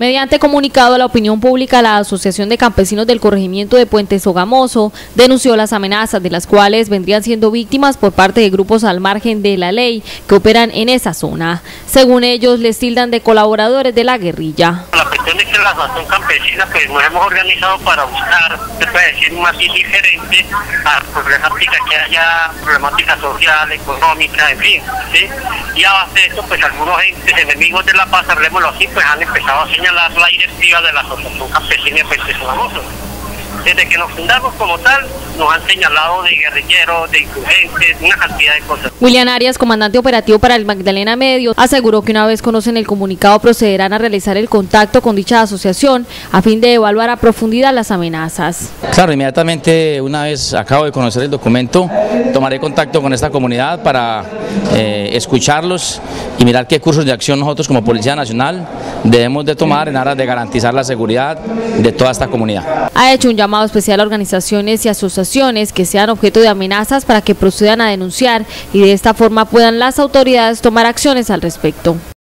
Mediante comunicado a la opinión pública, la Asociación de Campesinos del Corregimiento de Puente Sogamoso denunció las amenazas de las cuales vendrían siendo víctimas por parte de grupos al margen de la ley que operan en esa zona. Según ellos, les tildan de colaboradores de la guerrilla. La cuestión es que la Asociación Campesina pues nos hemos organizado para buscar, se puede decir, un matiz diferente a problemática que haya, problemática social, económica, en fin, ¿sí? Y a base de esto, pues algunos entes enemigos de la paz, hablemoslo así, pues han empezado a señalar la directiva de la Asociación Campesina de Puente Sogamoso. Desde que nos fundamos como tal, nos han señalado de guerrilleros, de insurgentes, una cantidad de cosas. William Arias, comandante operativo para el Magdalena Medio, aseguró que una vez conocen el comunicado procederán a realizar el contacto con dicha asociación a fin de evaluar a profundidad las amenazas. Claro, inmediatamente una vez acabo de conocer el documento, tomaré contacto con esta comunidad para escucharlos y mirar qué cursos de acción nosotros como Policía Nacional debemos de tomar en aras de garantizar la seguridad de toda esta comunidad. Ha hecho un llamado especial a organizaciones y asociaciones que sean objeto de amenazas para que procedan a denunciar y de esta forma puedan las autoridades tomar acciones al respecto.